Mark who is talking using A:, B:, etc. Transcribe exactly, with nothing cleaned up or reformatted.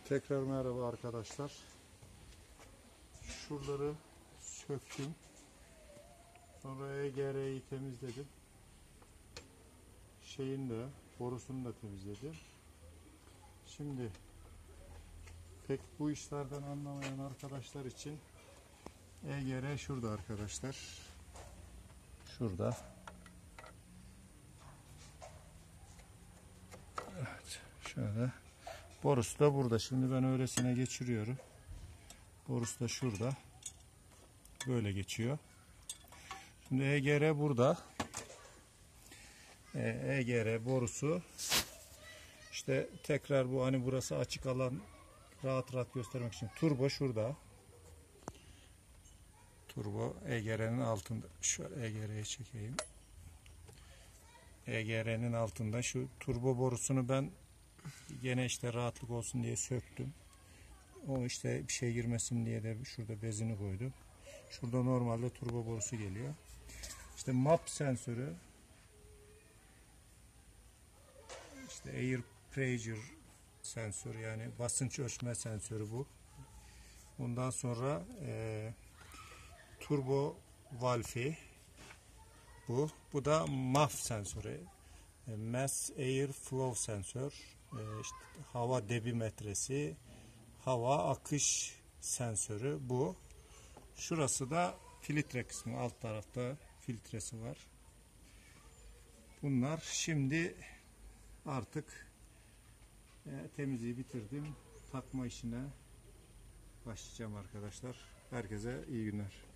A: Tekrar merhaba arkadaşlar. Şuraları söktüm. Sonra E G R'yi temizledim. Şeyin de borusunu da temizledim. Şimdi pek bu işlerden anlamayan arkadaşlar için E G R şurada arkadaşlar. Şurada. Evet, şöyle. Borusu da burada. Şimdi ben öylesine geçiriyorum. Borusu da şurada. Böyle geçiyor. Şimdi E G R burada. E G R borusu. İşte tekrar bu hani burası açık alan, rahat rahat göstermek için turbo şurada. Turbo E G R'nin altında. Şöyle E G R'ye çekeyim. E G R'nin altında şu turbo borusunu ben gene işte rahatlık olsun diye söktüm. O işte bir şey girmesin diye de şurada bezini koydum. Şurada normalde turbo borusu geliyor. İşte map sensörü, işte air pressure sensörü, yani basınç ölçme sensörü bu. Bundan sonra e, turbo valfi bu. Bu da M A F sensörü. E, Mass Air Flow sensör. E, işte hava debimetresi, hava akış sensörü bu. Şurası da filtre kısmı. Alt tarafta filtresi var. Bunlar şimdi artık e, temizliği bitirdim. Takma işine başlayacağım arkadaşlar. Herkese iyi günler.